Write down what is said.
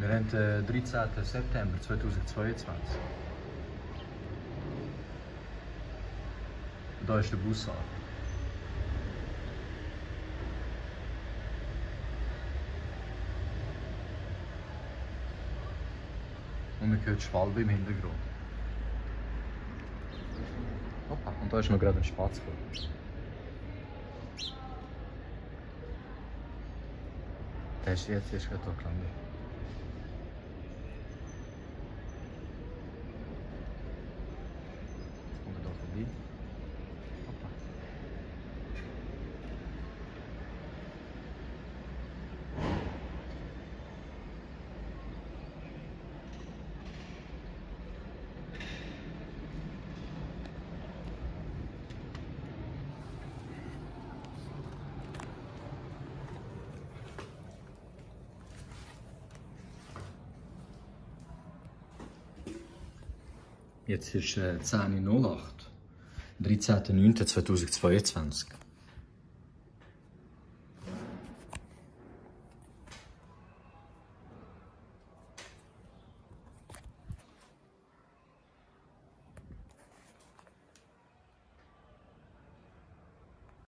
Wir haben den 13. September 2022. Und da ist der Bus an. Und man hört Schwalbe im Hintergrund. Hoppa, und da ist noch gerade ein Spatzvogel. Der ist jetzt erst gerade hier gelandet. Jetzt kommt er hier vorbei. Hoppa. Jetzt ist 10:08 Uhr, 13.09.2022.